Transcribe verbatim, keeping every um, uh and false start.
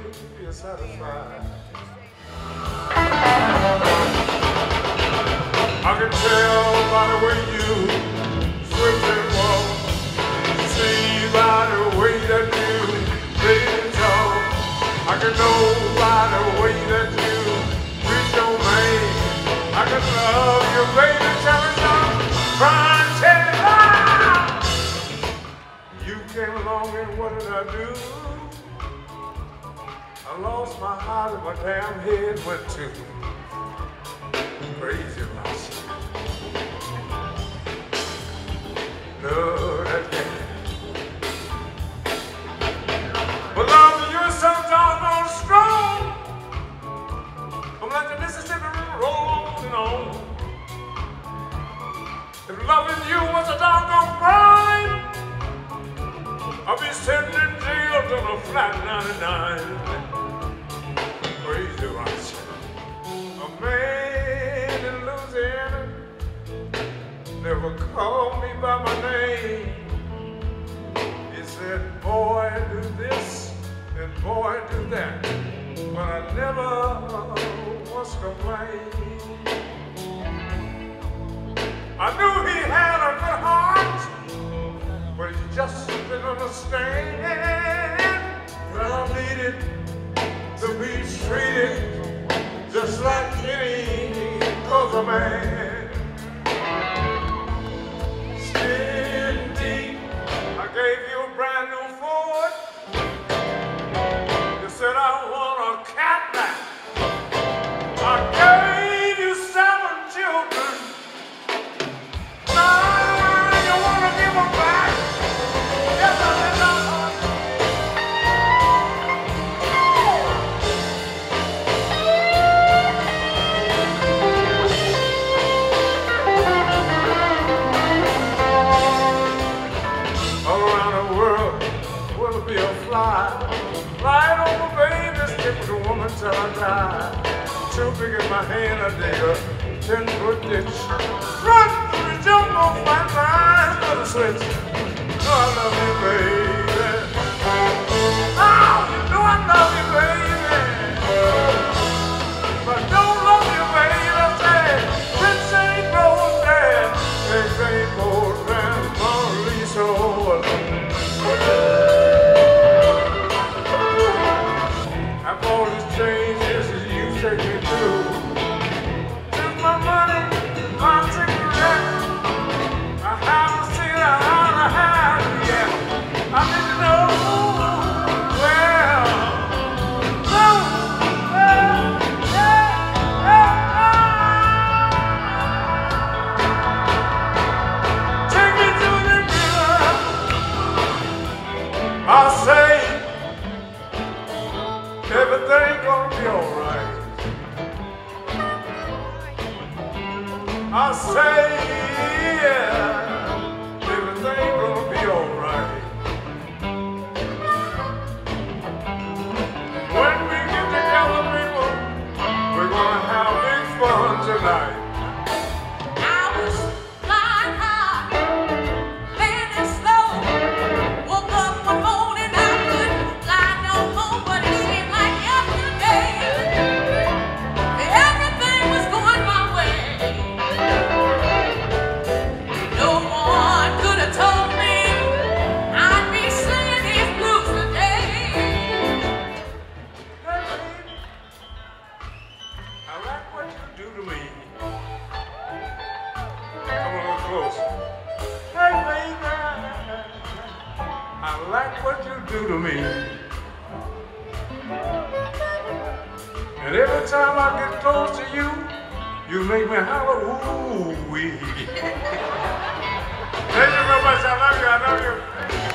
you're satisfied. I can tell by the way you switch and walk, see by the way that you play and talk. I can know by the way that you reach your man. I can love you, baby, tell me something, crying, tell me loud. You came along and what did I do? I lost my heart and my damn head went too. Crazy lost. No, that can't. But love, you're so doggone strong. I'm like the Mississippi River rolling on. If loving you was a doggone crime, I'll be sitting in jail till a flat ninety-nine. Crazy lost. A man in Louisiana never called me by my name. He said, boy, do this and boy, do that. But I never was complained. I knew he had a good heart, but he just didn't understand that I needed to be treated just like any other man. Skin deep, I gave you a brand new Ford. You said I want a Cadillac. I gave you seven children. Now you want to give them back? Yes, I did not. Be a fly, flying over baby, stick with a woman till I die. Too big in my hand, I dig a ten foot ditch. Run, jump off my line for the switch. Oh, I love you, baby. Oh, you know I love you, baby. But don't love you, baby. Say, this ain't gold man. This ain't gold man. Only so alone. All these changes that you take me through. Took my money, my cigarette. I haven't seen a how to have yet. I need to know, well, no, well, yeah, yeah, yeah. Take me to the river. I say, everything gonna be alright. I say, yeah, everything gonna be alright. When we get together, people, we're gonna have big fun tonight. I like what you do to me. And every time I get close to you, you make me holler, ooh-wee. Thank you very much. I love you. I love you.